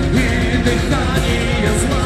и дыхание зла.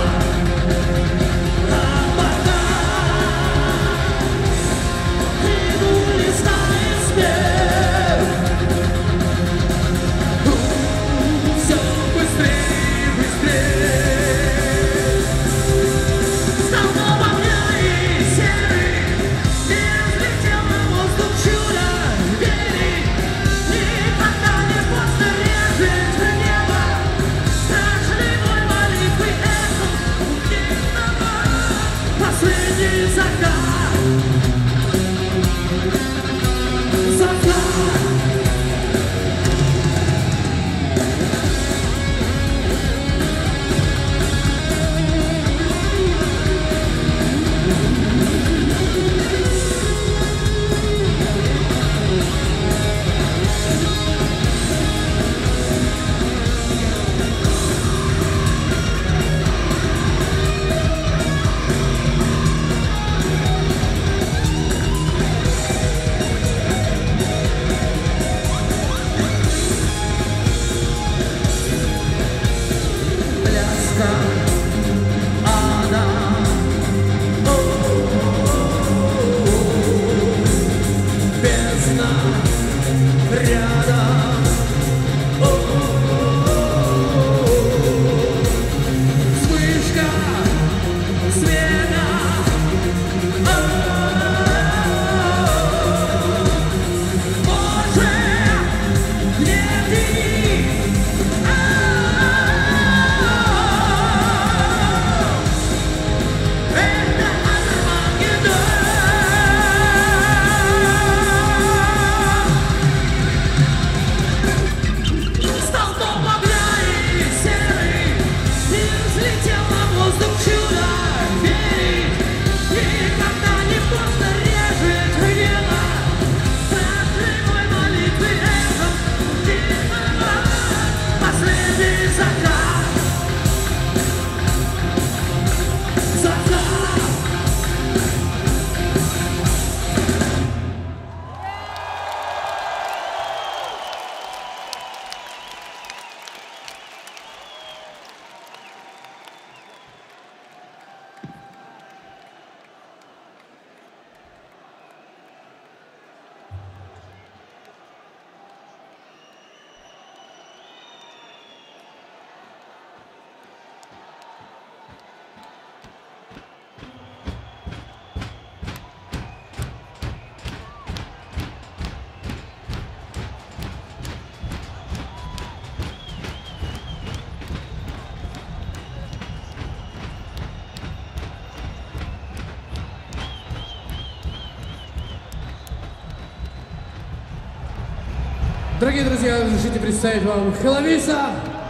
Дорогие друзья, разрешите представить вам Хеловиса.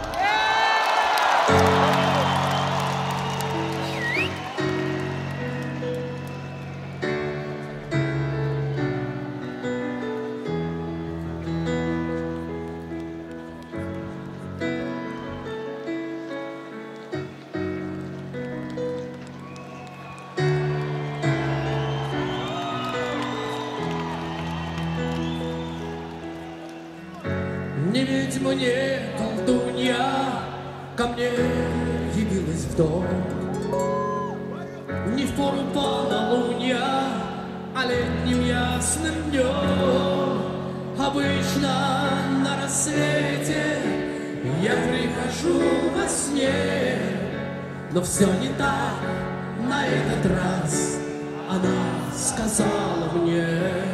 Не ведь мне, колдунья, ко мне явилась в дом. Не в пору полнолуния, а летним ясным днем. Обычно на рассвете я прихожу во сне, но все не так на этот раз, она сказала мне.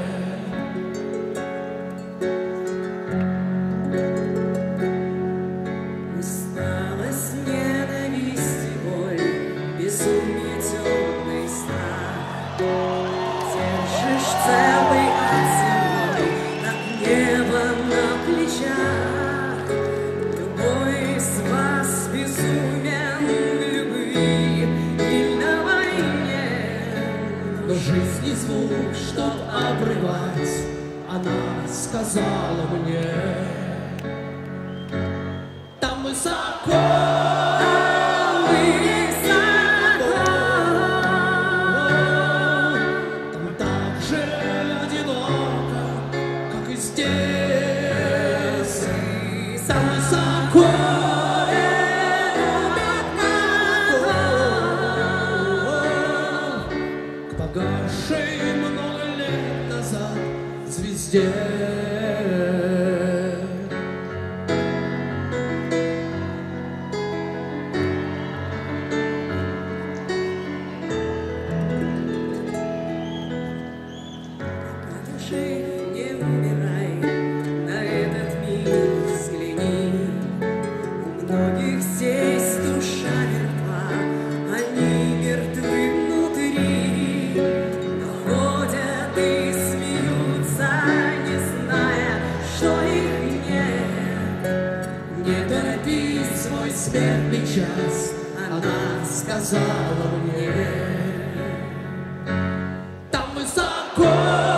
Жизни звук, чтоб обрывать, она сказала мне. Там высоко, там так же одиноко, как и здесь. Там высоко, звезде. Не умирай, на этот мир взгляни. У многих здесь душа мертва, они мертвы внутри. Но ходят и смеются, не зная, что их нет. Не торопись, свой смертный час, она сказала мне. Там высоко,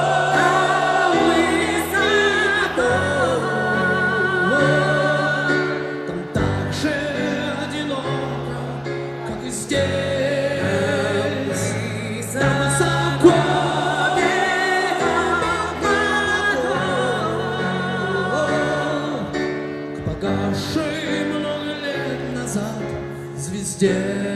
там так же одиноко, как и здесь. Там высоко, к погасшей много лет назад звезде.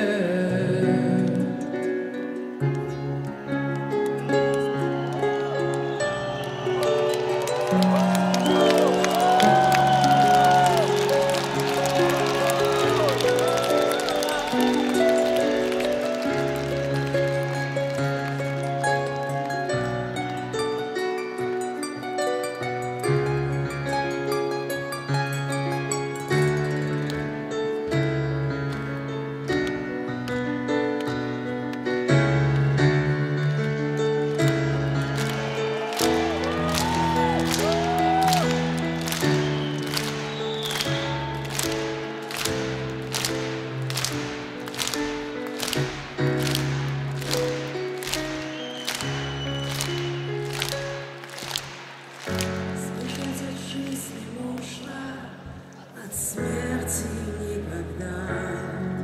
Сбежать от жизни можно, от смерти никогда.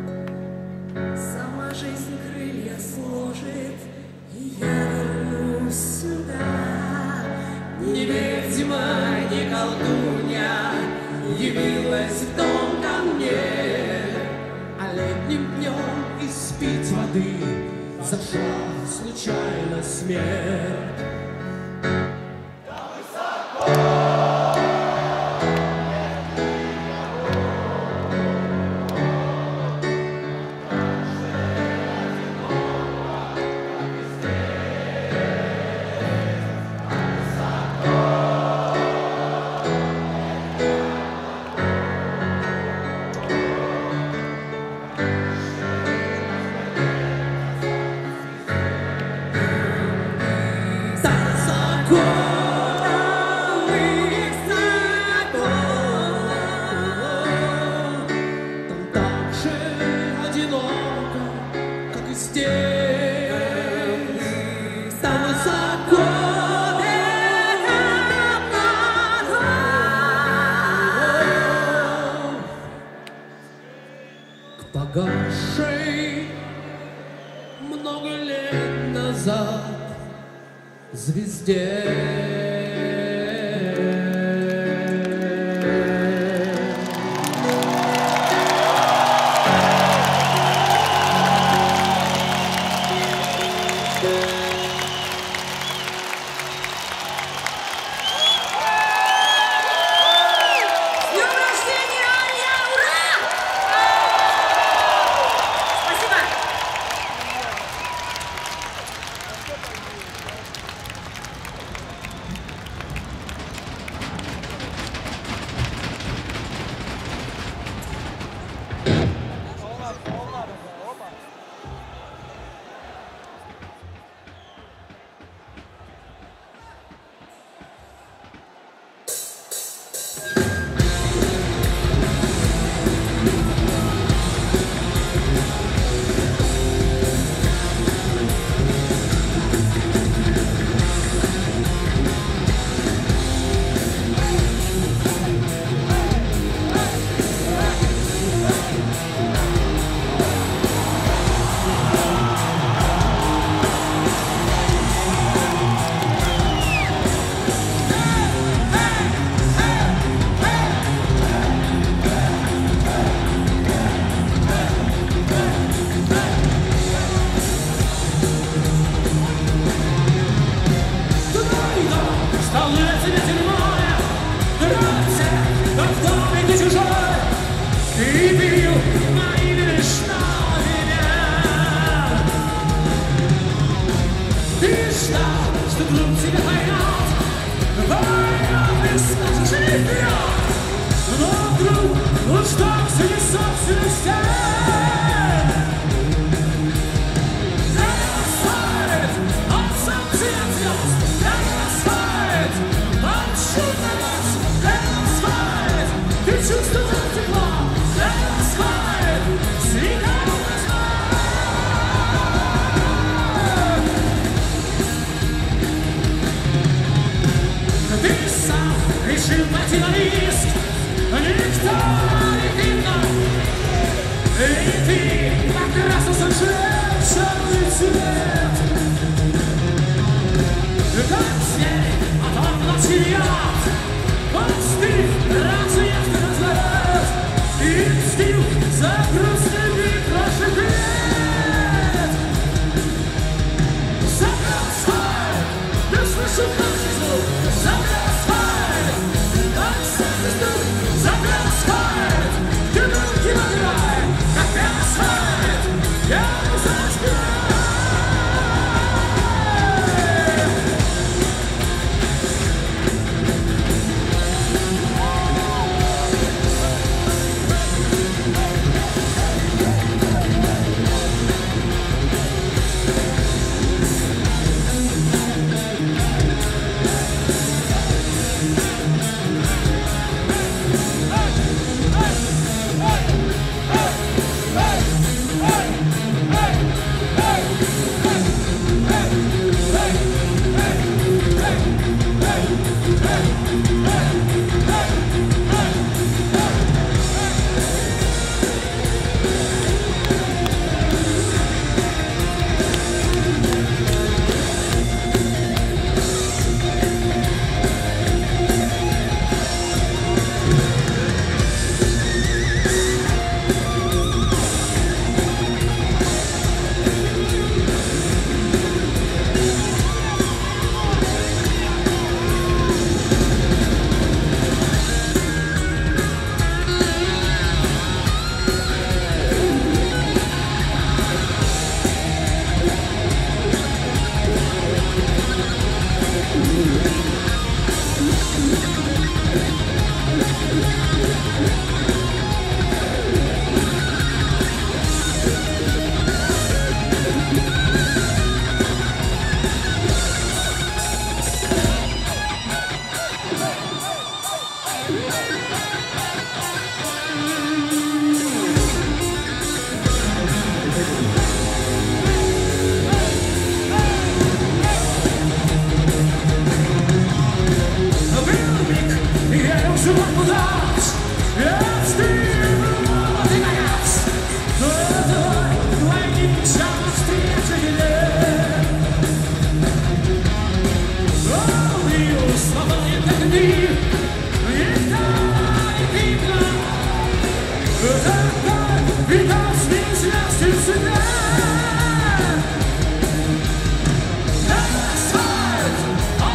Сама жизнь крылья сложит, и я вернусь сюда. Ни ведьма, ни колдунья явилась в дом ко мне, а летним днем испить воды зашла случайно смерть. Там так же одиноко, как и здесь. Там высоко, к погасшей много лет назад звезде. С днем рождения, Аня! Ура! Спасибо! ну что среди собственности? Асфальт, он сам цвет звезд. Асфальт, он чудо нас. Асфальт, ты чувствовал тепло. Асфальт, сигал знак. Ты сам решил пойти на риск. Никто не видно. И ты покрасился в черный цвет. Как зверь, оторвался яд. Постыв, разъезд и разворот. Инстинкт за грустными прошлых лет. Забрал асфальт, я слышу каждый звук. Забрал асфальт, как сердце стук. Забрал асфальт, ты руки набирай. Как асфальт, я не зажигаю.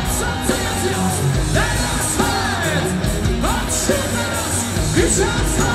It's